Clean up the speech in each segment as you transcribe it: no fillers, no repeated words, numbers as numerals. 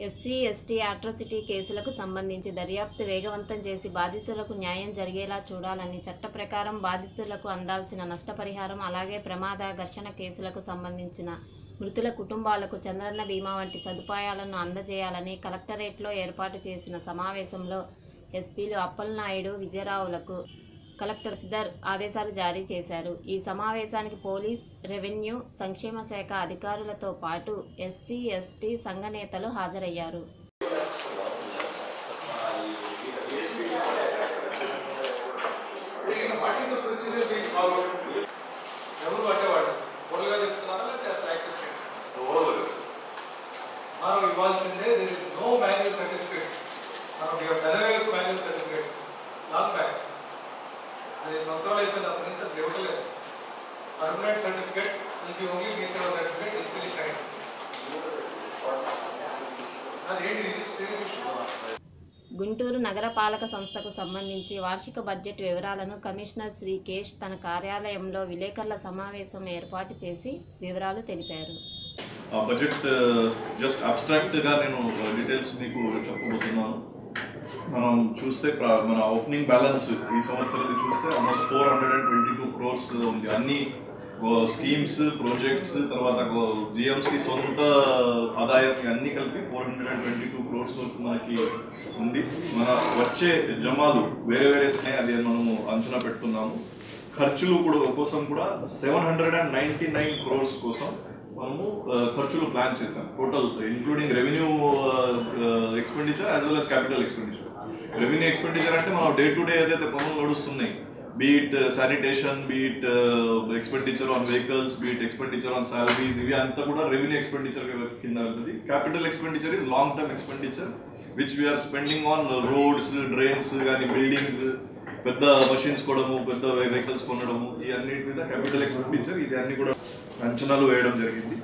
SC, ST atrocity కేసులకు సంబంధించి దర్యాప్తు వేగవంతం చేసి బాధితులకు న్యాయం జరిగేలా చూడాలని, చట్ట ప్రకారం బాధితులకు అందాల్సిన నష్టపరిహారం, అలాగే ప్రమాద, ఘర్షణ కేసులకు సంబంధించిన మృతుల కుటుంబాలకు చంద్రన్న బీమా వంటి సదుపాయాలను అందజేయాలని కలెక్టరేట్లో ఏర్పాటు చేసిన సమావేశంలో ఎస్పీలు అప్పలనాయుడు, విజయరావులకు కలెక్టర్ శ్రీధర్ ఆదేశాలు జారీ చేశారు. ఈ సమావేశానికి పోలీస్, రెవెన్యూ, సంక్షేమ శాఖ అధికారులతో పాటు ఎస్సీ, ఎస్టీ సంఘ నేతలు హాజరయ్యారు. సంవత్సరాలు అయిపోయింది అప్పటి నుంచి అసలు ఇవ్వట్లేదు. పర్మనెంట్ సర్టిఫికేట్ మీకు only DCO certificate digitally sign. అదేంటి గుంటూరు నగరపాలక సంస్థకు సంబంధించి వార్షిక బడ్జెట్ వివరాలను కమిషనర్ శ్రీకేష్ తన కార్యాలయంలో విలేకరుల సమావేశం ఏర్పాటు చేసి వివరాలు తెలిపారు. బడ్జెట్ జస్ట్ అబ్స్ట్రాక్ట్గా నేను డీటెయిల్స్ మీకు చెప్పబోతున్నాను. మనం చూస్తే మన ఓపెనింగ్ బ్యాలెన్స్ ఈ సంవత్సరం చూస్తే ఆల్మోస్ట్ 422 crores ఉంది. అన్ని స్కీమ్స్, ప్రాజెక్ట్స్, తర్వాత జిఎంసి సొంత ఆదాయం అన్ని కలిపి 422 crores వరకు మనకి ఉంది. మన వచ్చే జమాలు వేరే వేరే అది మనము అంచనా పెట్టుకున్నాము. ఖర్చులు కోసం కూడా 799 crores కోసం మనము ఖర్చులు ప్లాన్ చేసాం. Total including revenue expenditure as well as capital expenditure. Revenue expenditure అంటే మనం డే టు డే ఏదైతే పనులు నడుస్తున్నాయి, be it sanitation, be it expenditure on vehicles, be it expenditure on salaries, ఇవి అంతా కూడా రెవెన్యూ ఎక్స్పెండిచర్ కింద ఉంటుంది. Capital expenditure is long term expenditure which we are spending on roads, drains కానీ బిల్డింగ్స్, పెద్ద మషిన్స్ కొనడము, పెద్ద వెహికల్స్ కొనడము, ఈ అన్నిటి మీద క్యాపిటల్ ఎక్స్పెండిచర్. ఇది అన్ని కూడా అంచనాలు వేయడం జరిగింది.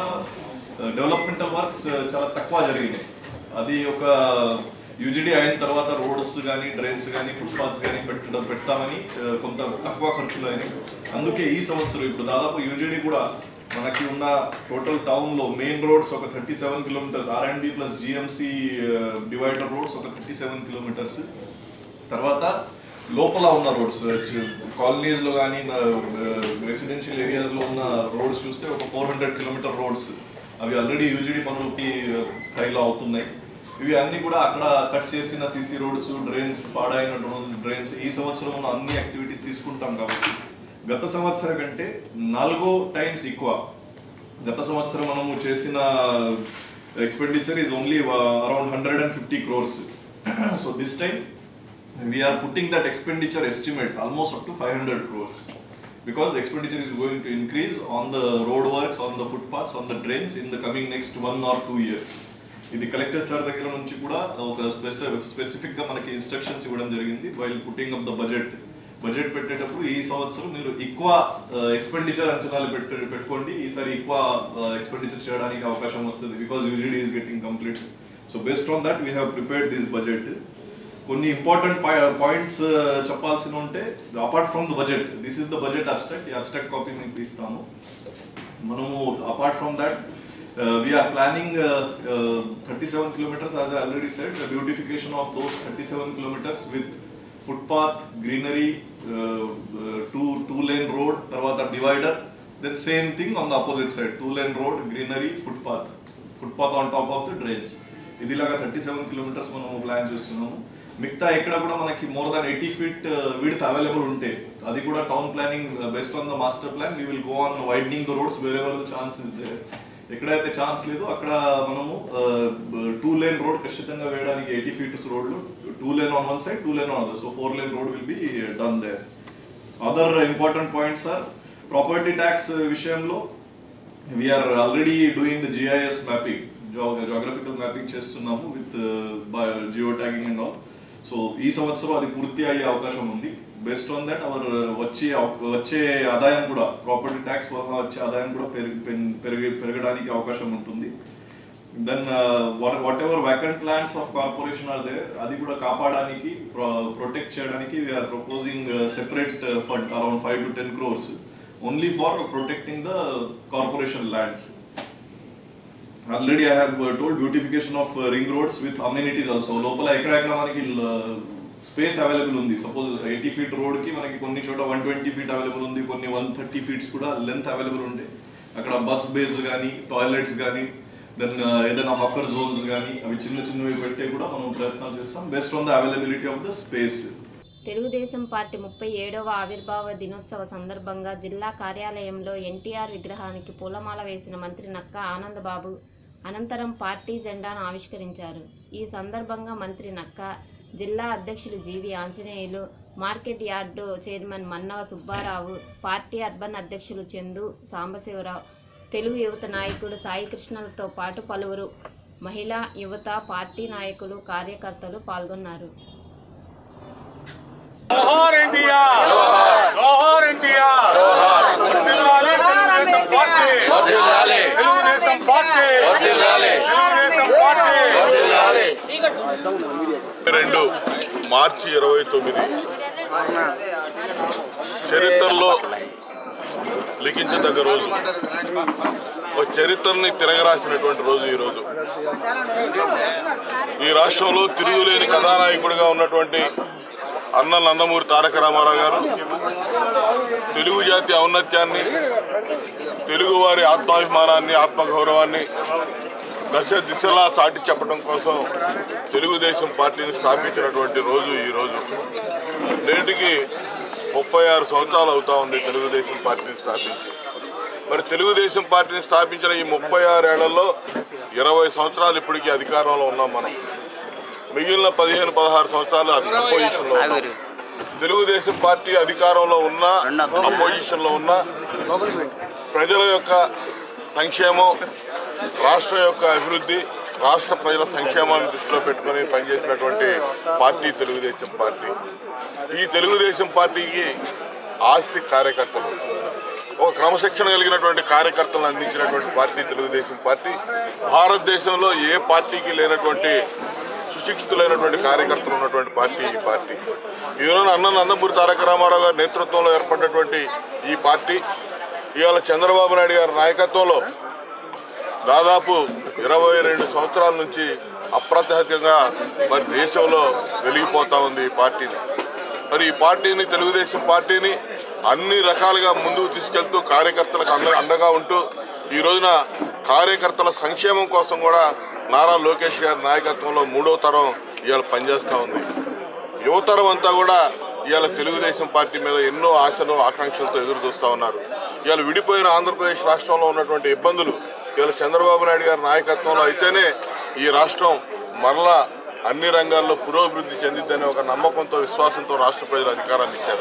డెవలప్మెంటల్ వర్క్స్ చాలా తక్కువ జరిగినాయి. అది ఒక యూజీడీ అయిన తర్వాత రోడ్స్ కానీ, డ్రైన్స్ కానీ, ఫుట్పాత్స్ కానీ పెడతామని కొంత తక్కువ ఖర్చులు అయినాయి. అందుకే ఈ సంవత్సరం ఇప్పుడు దాదాపు యూజీడీ కూడా మనకి ఉన్న టోటల్ టౌన్లో మెయిన్ రోడ్స్ ఒక 37 kilometers, R&D plus GMC divider roads ఒక 37 kilometers. తర్వాత లోపల ఉన్న రోడ్స్ కాలనీస్లో కానీ రెసిడెన్షియల్ ఏరియాస్లో ఉన్న రోడ్స్ చూస్తే ఒక 400 kilometer రోడ్స్ అవి ఆల్రెడీ యూజీడీ పనులకి స్థాయిలో అవుతున్నాయి. ఇవి అన్నీ కూడా అక్కడ కట్ చేసిన సీసీ రోడ్స్, డ్రైన్స్, పాడైన డ్రైన్స్, ఈ సంవత్సరం ఉన్న అన్ని యాక్టివిటీస్ తీసుకుంటాం కాబట్టి గత సంవత్సరం కంటే 4 times ఎక్కువ. గత సంవత్సరం మనము చేసిన expenditure is only around 150 crores. So this time we are putting that expenditure estimate almost up to 500 crores because the expenditure is going to increase on the road works, on the footpaths, on the drains in the coming next 1 or 2 years. ఇది collector sir దగ్గర నుంచి కూడా ఒక స్పెసిఫిక్గా మనకి instructions ఇవ్వడం జరిగింది. While putting up the budget పెట్టేటప్పుడు ఈ సంవత్సరం మీరు ఎక్కువ ఎక్స్పెండిచర్ అంచనాలు పెట్టుకోండి. ఈసారి ఎక్కువ ఎక్స్పెండిచర్ చేయడానికి అవకాశం వస్తుంది because UGD is getting complete. So based on that we have prepared this budget. కొన్ని ఇంపార్టెంట్ పాయింట్స్ చెప్పాల్సి ఉంటే apart from the budget, this is the budget abstract. ఈ అబ్స్ట్రాక్ట్ కాపీ మీకు ఇస్తాము. మనము apart from that we are planning 37 kilometers as I already said, the beautification of those 37 kilometers with footpath, greenery, two-lane road, తర్వాత divider, then same thing on the opposite side, 2-lane road, greenery, footpath on top of the drains. ఇదిలాగా 37 kilometers మనం plan చేస్తున్నాము. మిగతా ఎక్కడ కూడా మనకి more than 80 feet width available ఉంటే అది కూడా town planning based on the master plan we will go on widening the roads wherever the chance is there. ఎక్కడైతే ఛాన్స్ లేదు అక్కడ మనము 2-lane రోడ్ ఖచ్చితంగా వేయడానికి 80 feet రోడ్లు, 2-lane on one side, 2-lane on other, so 4-lane road will be done there. Other important points are property tax విషయంలో we are already doing the GIS mapping, geographical mapping చేస్తున్నాము with geo tagging and all. So ఈ సంవత్సరం అది పూర్తి అయ్యే అవకాశం ఉంది. Based on that hour వచ్చే ఆదాయం కూడా, ప్రాపర్టీ ట్యాక్స్ వల్ల వచ్చే ఆదాయం కూడా పెరగడానికి అవకాశం ఉంటుంది. Then whatever vacant lands of corporation are there, అది కూడా కాపాడడానికి, ప్రొటెక్ట్ చేయడానికి we are proposing separate fund around 5 to 10 crores only for protecting the corporation lands. Already I have told beautification of ring roads with amenities also. లోపల ఎక్కడెక్కడ మనకి space available ఉంది. Suppose 80 feet రోడ్కి మనకి కొన్ని చోట 120 feet అవైలబుల్ ఉంది, కొన్ని 130 feet కూడా లెంత్ అవైలబుల్ ఉంటాయి. అక్కడ బస్ బేస్ కానీ, టాయిలెట్స్ కానీ, దెన్ ఏదైనా హాకర్ జోన్స్ కానీ అవి చిన్నవి పెట్టే కూడా మనం ప్రయత్నాలు చేస్తాం based on the availability of the space. Telugu Desam party 37వ ఆవిర్భావ దినోత్సవ సందర్భంగా జిల్లా కార్యాలయంలో ఎన్టీఆర్ విగ్రహానికి పూలమాల వేసిన మంత్రి నక్కా ఆనందబాబు అనంతరం పార్టీ జెండాను ఆవిష్కరించారు. ఈ సందర్భంగా మంత్రి నక్కా, జిల్లా అధ్యక్షులు G V Anjaneyulu, market yard chairman Mannava Subbarao, party urban అధ్యక్షులు చందు సాంబశివరావు, తెలుగు యువత నాయకుడు సాయికృష్ణలతో పాటు పలువురు మహిళా, యువత, పార్టీ నాయకులు, కార్యకర్తలు పాల్గొన్నారు. जोहार इंडिया, जोहार इंडिया, वर्धिल्लाले తెలుగుదేశం పార్టీ, वर्धिल्लाले తెలుగుదేశం పార్టీ, वर्धिल्लाले తెలుగుదేశం పార్టీ, वर्धिल्लाले. 2 మార్చి 29 చరిత్రలో లిఖించదగ్గ రోజు, ఒక చరిత్రని తిరగరాసినటువంటి రోజు ఈరోజు. ఈ రాష్ట్రంలో తిరుగులేని కథానాయకుడిగా ఉన్నటువంటి అన్న నందమూరి తారక రామారావు గారు తెలుగు జాతి ఔన్నత్యాన్ని, తెలుగువారి ఆత్మాభిమానాన్ని, ఆత్మగౌరవాన్ని దశ దిశలా చాటి చెప్పడం కోసం తెలుగుదేశం పార్టీని స్థాపించినటువంటి రోజు ఈ రోజు. నేటికి 36 సంవత్సరాలు అవుతా ఉంది తెలుగుదేశం పార్టీని స్థాపించి. మరి తెలుగుదేశం పార్టీని స్థాపించిన ఈ 36 ఏళ్లలో 20 సంవత్సరాలు ఇప్పటికీ అధికారంలో ఉన్నాం మనం. మిగిలిన 15-16 సంవత్సరాలు అపోజిషన్లో ఉన్నాం. తెలుగుదేశం పార్టీ అధికారంలో ఉన్నా, అపోజిషన్లో ఉన్నా ప్రజల యొక్క సంక్షేమం, రాష్ట్రం యొక్క అభివృద్ధి, రాష్ట్ర ప్రజల సంక్షేమాన్ని దృష్టిలో పెట్టుకుని పనిచేసినటువంటి పార్టీ తెలుగుదేశం పార్టీ. ఈ తెలుగుదేశం పార్టీకి ఆస్తి కార్యకర్తలు, ఒక క్రమశిక్షణ కలిగినటువంటి కార్యకర్తలను అందించినటువంటి పార్టీ తెలుగుదేశం పార్టీ. భారతదేశంలో ఏ పార్టీకి లేనటువంటి సుశిక్షితులైనటువంటి కార్యకర్తలు ఉన్నటువంటి పార్టీ ఈ పార్టీ. ఈరోజు అన్న నందమూరి తారక రామారావు గారి నేతృత్వంలో ఏర్పడినటువంటి ఈ పార్టీ ఇవాళ చంద్రబాబు నాయుడు గారి నాయకత్వంలో దాదాపు 22 సంవత్సరాల నుంచి అప్రతిహతంగా మరి దేశంలో వెలిగిపోతా ఉంది ఈ పార్టీని. మరి ఈ పార్టీని, తెలుగుదేశం పార్టీని అన్ని రకాలుగా ముందుకు తీసుకెళ్తూ కార్యకర్తలకు అండగా ఉంటూ ఈ రోజున కార్యకర్తల సంక్షేమం కోసం కూడా నారా లోకేష్ గారి నాయకత్వంలో 3వ తరం ఇవాళ పనిచేస్తూ ఉంది. యువతరం అంతా కూడా ఇవాళ తెలుగుదేశం పార్టీ మీద ఎన్నో ఆశలు, ఆకాంక్షలతో ఎదురు చూస్తూ ఉన్నారు. ఇవాళ విడిపోయిన ఆంధ్రప్రదేశ్ రాష్ట్రంలో ఉన్నటువంటి ఇబ్బందులు ఇవాళ చంద్రబాబు నాయుడు గారి నాయకత్వంలో అయితేనే ఈ రాష్ట్రం మరలా అన్ని రంగాల్లో పురోభివృద్ధి చెందిద్దనే ఒక నమ్మకంతో, విశ్వాసంతో రాష్ట్ర ప్రజలు అధికారాన్ని ఇచ్చారు.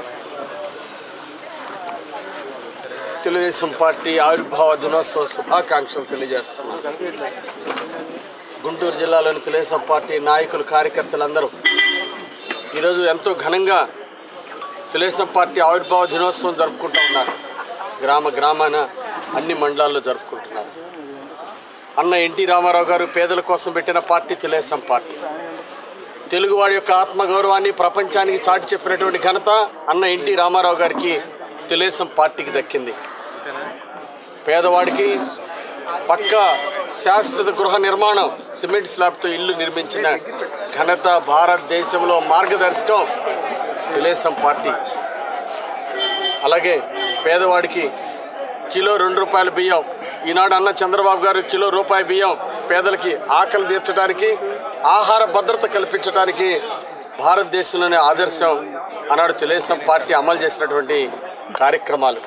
తెలుగుదేశం పార్టీ ఆవిర్భావ దినోత్సవ శుభాకాంక్షలు తెలియజేస్తున్నాం. గుంటూరు జిల్లాలోని తెలుగుదేశం పార్టీ నాయకులు, కార్యకర్తలందరూ ఈరోజు ఎంతో ఘనంగా తెలుగుదేశం పార్టీ ఆవిర్భావ దినోత్సవం జరుపుకుంటూ ఉన్నారు. గ్రామాన అన్ని మండలాల్లో జరుపుకుంటున్నారు. అన్న ఎన్టీ రామారావు గారు పేదల కోసం పెట్టిన పార్టీ తెలుగుదేశం పార్టీ. తెలుగువాడి యొక్క ఆత్మగౌరవాన్ని ప్రపంచానికి చాటి చెప్పినటువంటి ఘనత అన్న ఎన్టీ రామారావు గారికి తెలుగుదేశం పార్టీకి దక్కింది. పేదవాడికి పక్క శాశ్వత గృహ నిర్మాణం, సిమెంట్ స్లాబ్తో ఇల్లు నిర్మించిన ఘనత, భారతదేశంలో మార్గదర్శకం తెలుగుదేశం పార్టీ. అలాగే పేదవాడికి కిలో ₹2 బియ్యం, ఈనాడు అన్న చంద్రబాబు గారు కిలో రూపాయి బియ్యం పేదలకి ఆకలి తీర్చడానికి, ఆహార భద్రత కల్పించడానికి భారతదేశంలోనే ఆదర్శం ఆనాడు తెలుగుదేశం పార్టీ అమలు చేసినటువంటి కార్యక్రమాలు.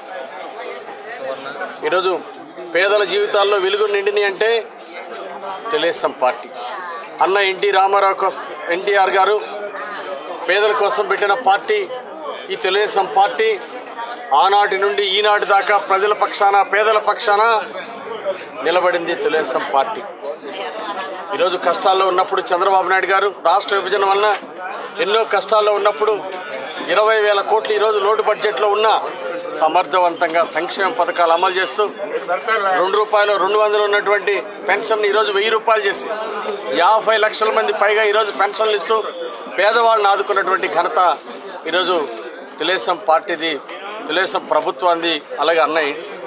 ఈరోజు పేదల జీవితాల్లో వెలుగు నిండిని అంటే తెలుగుదేశం పార్టీ. అన్న ఎన్టీఆర్ గారు పేదల కోసం పెట్టిన పార్టీ ఈ తెలుగుదేశం పార్టీ. ఆనాటి నుండి ఈనాటి దాకా ప్రజల పక్షాన, పేదల పక్షాన నిలబడింది తెలుగుదేశం పార్టీ. ఈరోజు కష్టాల్లో ఉన్నప్పుడు చంద్రబాబు నాయుడు గారు రాష్ట్ర విభజన వలన ఎన్నో కష్టాల్లో ఉన్నప్పుడు 20,000 కోట్లు ఈరోజు లోటు బడ్జెట్లో ఉన్న సమర్థవంతంగా సంక్షేమ పథకాలు అమలు చేస్తూ ₹2 200 ఉన్నటువంటి పెన్షన్ ఈరోజు ₹1000 చేసి 50 లక్షల మంది పైగా ఈరోజు పెన్షన్లు ఇస్తూ పేదవాళ్ళని ఆదుకున్నటువంటి ఘనత ఈరోజు తెలుగుదేశం పార్టీది, తెలుగుదేశం ప్రభుత్వాన్ని. అలాగే అన్న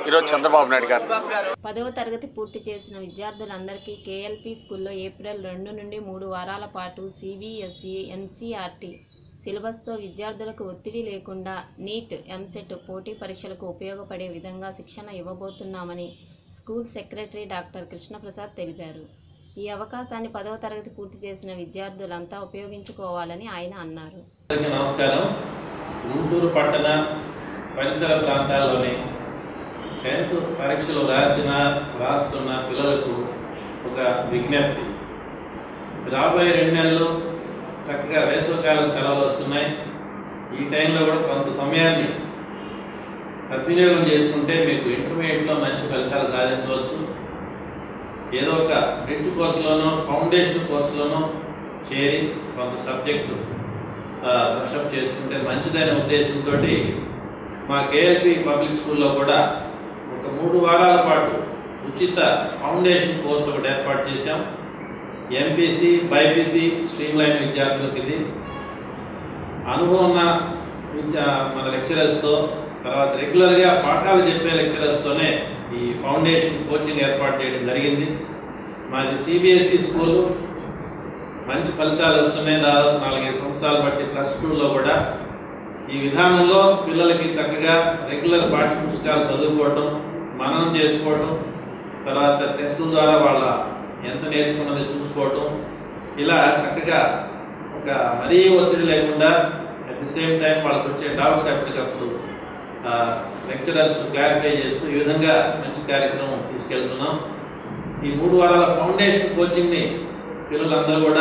ఈరోజు చంద్రబాబు నాయుడు గారు. 10వ తరగతి పూర్తి చేసిన విద్యార్థులందరికీ కేఎల్పి స్కూల్లో ఏప్రిల్ 2 నుండి 3 వారాల పాటు సిబిఎస్ఈ ఎన్సీఆర్టీ సిలబస్తో విద్యార్థులకు ఒత్తిడి లేకుండా నీట్ ఎంసెట్ పోటీ పరీక్షలకు ఉపయోగపడే విధంగా శిక్షణ ఇవ్వబోతున్నామని స్కూల్ సెక్రటరీ డాక్టర్ కృష్ణప్రసాద్ తెలిపారు. ఈ అవకాశాన్ని 10వ తరగతి పూర్తి చేసిన విద్యార్థులంతా ఉపయోగించుకోవాలని ఆయన అన్నారు. నమస్కారం. గుంటూరు పట్టణ పరిసర ప్రాంతాల్లోని 10th పరీక్షలు రాస్తున్న పిల్లలకు ఒక విజ్ఞప్తి. రాబోయే 2 నెలలు చక్కగా వేసవికాలం సెలవులు వస్తున్నాయి. ఈ టైంలో కూడా కొంత సమయాన్ని సద్వినియోగం చేసుకుంటే మీకు ఇంటర్మీడియట్లో మంచి ఫలితాలు సాధించవచ్చు. ఏదో ఒక బ్రిడ్జ్ కోర్సులోనో ఫౌండేషన్ కోర్సులోనో చేరి కొంత సబ్జెక్టు బ్రషప్ చేసుకుంటే మంచిదనే ఉద్దేశంతో మా కేఎల్పి పబ్లిక్ స్కూల్లో కూడా ఒక 3 వారాల పాటు ఉచిత ఫౌండేషన్ కోర్సు ఒకటి ఏర్పాటు చేశాం. ఎంపీసీ బైపీసీ స్ట్రీమ్ లైన్ విద్యార్థులకు ఇది అనుభవం ఉన్న మన లెక్చరర్స్తో, తర్వాత రెగ్యులర్గా పాఠాలు చెప్పే లెక్చరర్స్తోనే ఈ ఫౌండేషన్ కోచింగ్ ఏర్పాటు చేయడం జరిగింది. మాది సిబిఎస్ఈ స్కూలు, మంచి ఫలితాలు వస్తున్నాయి. దాదాపు 4-5 సంవత్సరాలు బట్టి +2లో కూడా ఈ విధానంలో పిల్లలకి చక్కగా రెగ్యులర్ పాఠ్య పుస్తకాలు చదువుకోవటం, మననం చేసుకోవటం, తర్వాత టెస్టుల ద్వారా వాళ్ళ ఎంత నేర్చుకున్నది చూసుకోవటం, ఇలా చక్కగా ఒక మరీ ఒత్తిడి లేకుండా అట్ ది సేమ్ టైం వాళ్ళకి వచ్చే డౌట్స్ ఎప్పటికప్పుడు లెక్చరర్స్ క్లారిఫై చేస్తూ ఈ విధంగా మంచి కార్యక్రమం తీసుకెళ్తున్నాం. ఈ 3 వారాల ఫౌండేషన్ కోచింగ్ని పిల్లలందరూ కూడా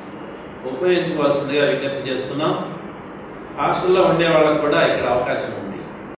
ఉపయోగించుకోవాల్సిందిగా విజ్ఞప్తి చేస్తున్నాం. హాస్టల్లో ఉండే వాళ్ళకు కూడా ఇక్కడ అవకాశం ఉంది.